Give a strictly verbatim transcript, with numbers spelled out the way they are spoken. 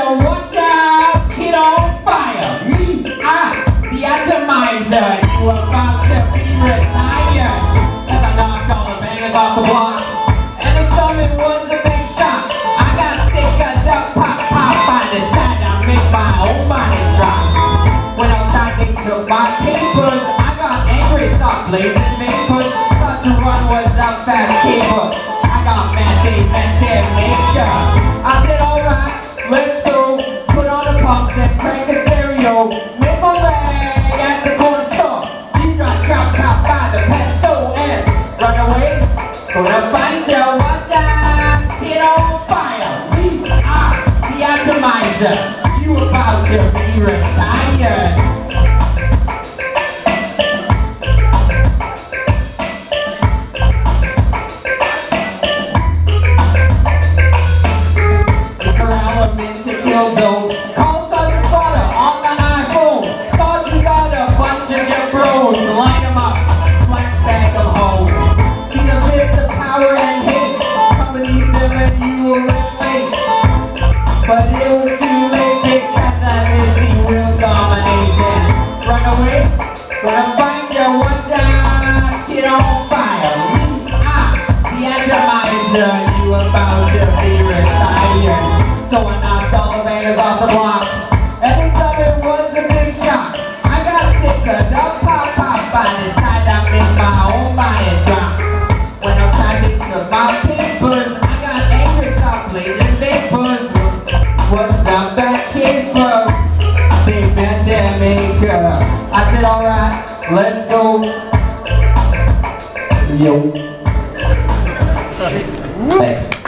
So watch out, kid on fire. Me, I, the atomizer. You about to be retired. Cause I knocked all the bangers off the block. And the summit was a big shock. I got sick of the pop pop. I decided I make my own body drop. When I was talking to my papers, I got angry, stopped blazing papers. Thought to run was a fast keeper. I got mad, they meant their makeup. I said alright, let's go. Put on the pumps and crank a stereo. Make a rag at the corner store. You got drop top by the pet store and run away. Gonna find ya, watch out, kid on fire. We are the atomizer. You about to be retired. Zone. Call Sergeant Slaughter on the iPhone. Sergeant got a bunch of your bros. Line them up, flat bag them home. He's a bit of power and hate. Company them and you were late. But it was too late because I busy real dominating. Run away, gonna find you one time, kid on fire. Me, I, the atomizer. You about to be retired. So I knocked all the bangers off the block. And this summer was a big shock. I got sick of the pop pop. I decided I make my own body drop. When I was typing to my papers, I got angry, stopped blazing papers. What's up that kid from? They met their maker. I said alright, let's go. Yo. Thanks.